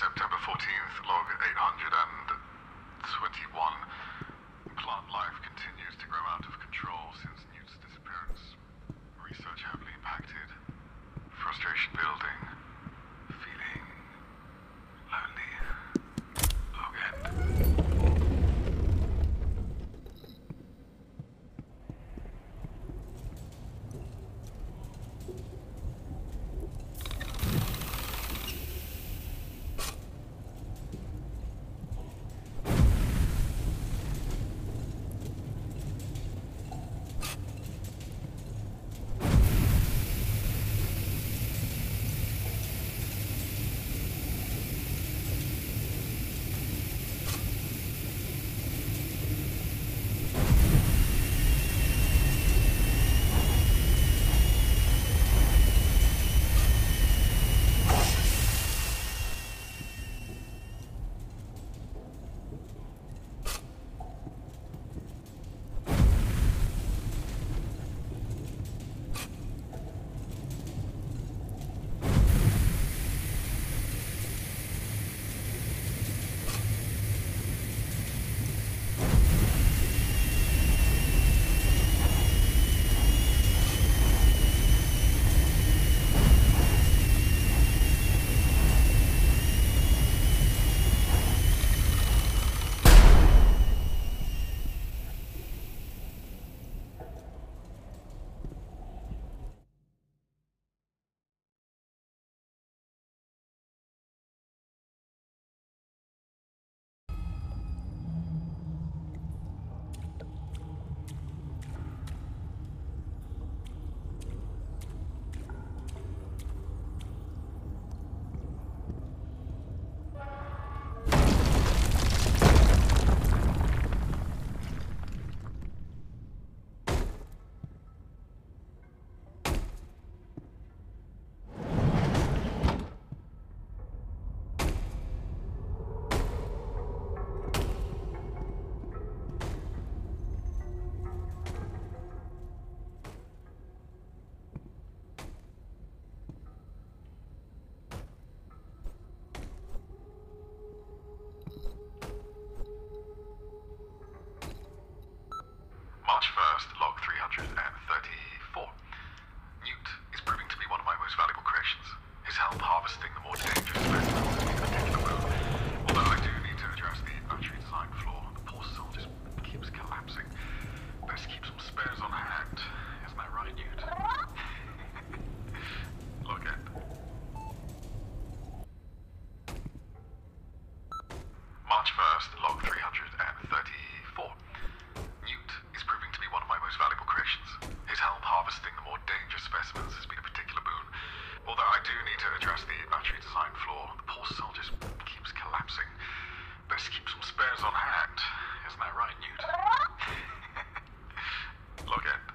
September 14th, log 821. Plant life continues to grow out of control since Newt's disappearance. Research heavily impacted. Frustration building. Feeling lonely. Log end. March 1st, log 334. Newt is proving to be one of my most valuable creations. His help harvesting the more dangerous specimens has been a particular boon. Although I do need to address the battery design flaw. The poor cell just keeps collapsing. Best keep some spares on hand. Isn't that right, Newt? Log end. March 1st, log 334. Newt is proving to be one of my most valuable creations. His help harvesting the more dangerous specimens has been a particular boon. Although I do need to address the battery design flaw. The poor cell just keeps collapsing. Best keep some spares on hand. Isn't that right, Newt? Log end.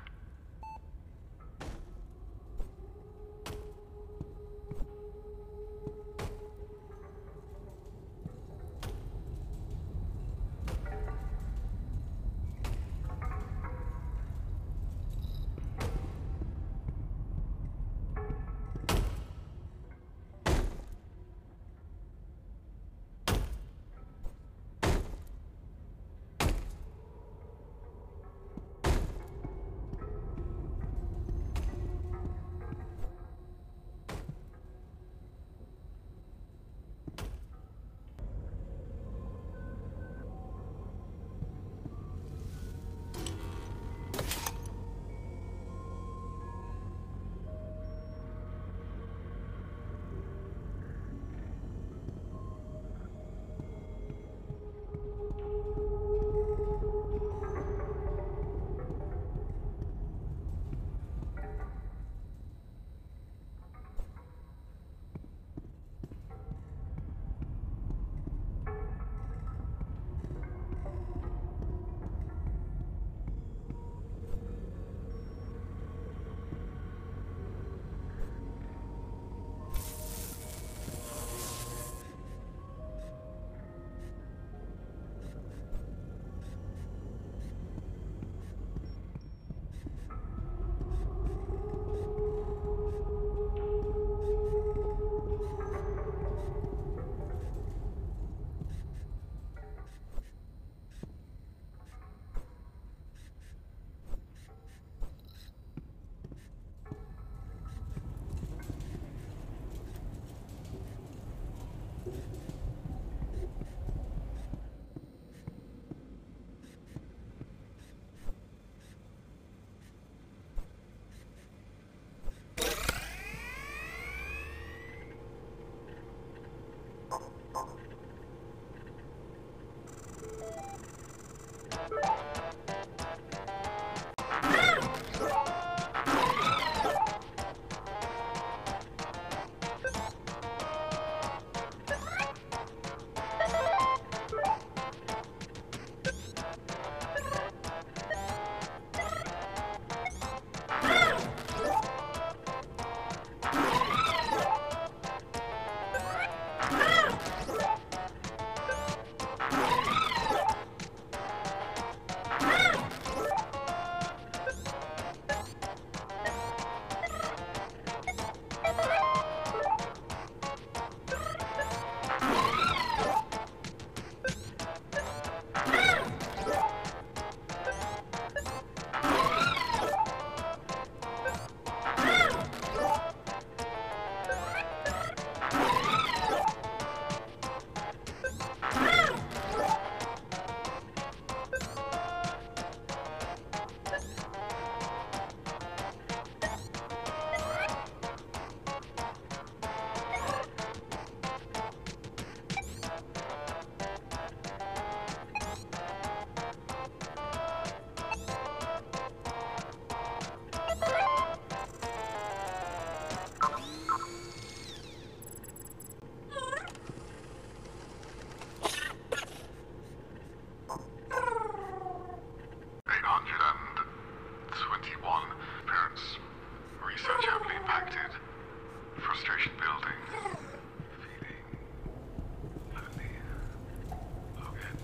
1. Parents. Research heavily impacted. Frustration building. Feeling lonely. Low end.